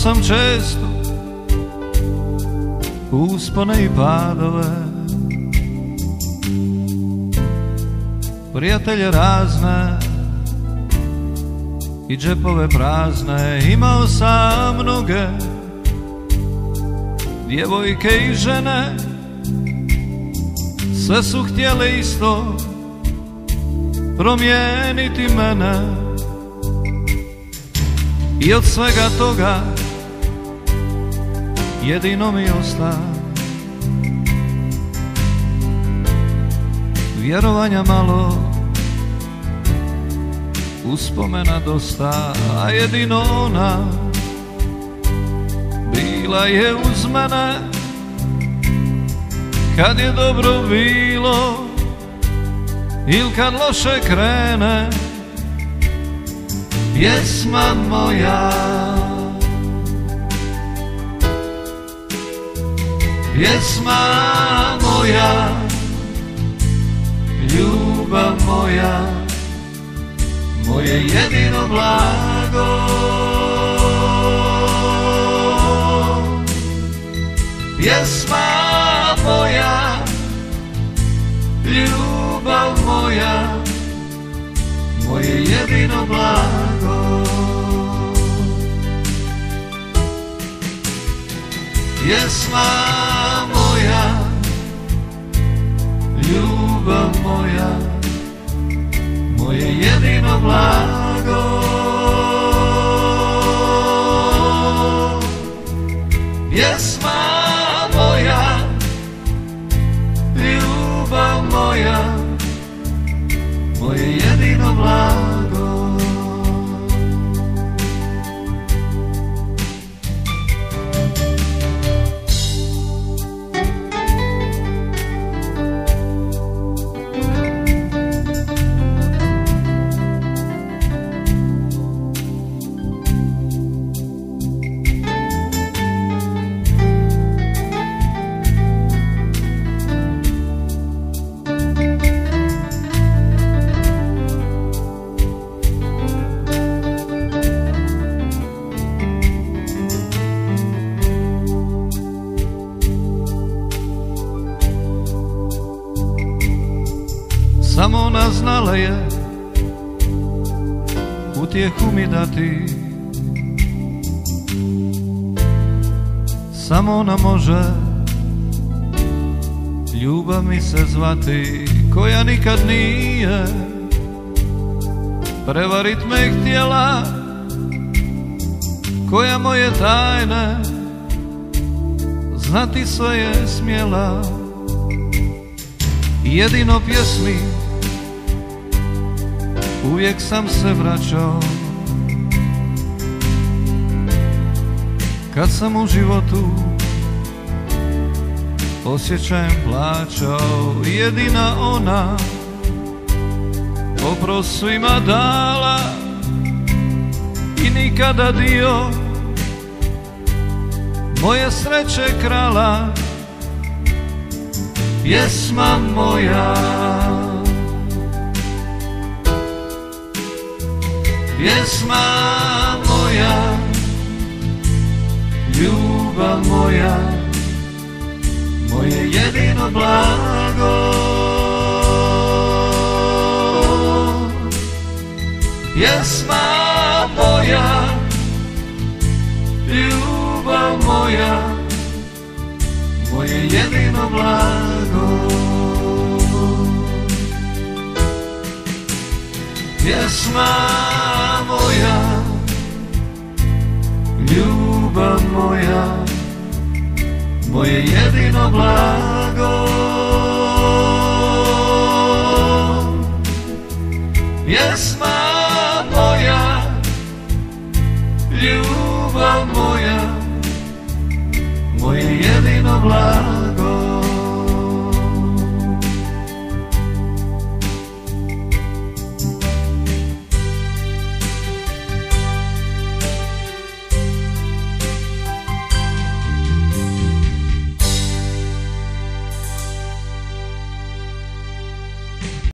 sam često uspone i padove, prijatelje razne i džepove prazne. Imao sam mnoge djevojke i žene, sve su htjele isto promijeniti mene. I od svega toga jedino mi osta vjerovanja malo, uspomena dosta. A jedino ona bila je uz mene kad je dobro bilo il kad loše krene. Pjesma moja, pjesma moja, ljubav moja, moje jedino blago. Pjesma moja, ljubav moja, moje jedino blago. Pjesma moja, ljubav moja, moje jedino blago. Pjesma moja, ljubav moja, moje jedino blago. Samo ona znala je utjehu mi dati, samo ona može ljubav mi se zvati, koja nikad nije prevarit me htjela, koja moje tajne znati sve je smjela. Jedino pjesmi uvijek sam se vraćao, kad sam u životu osjećajem plaćao. Jedina ona oprost svima dala i nikada dio moje sreće krala. Pjesma moja, pjesma moja, ljubav moja, moje jedino blago. Pjesma moja, ljubav moja, moje jedino blago. Pjesma moja, ljubav moja, moje jedino blago.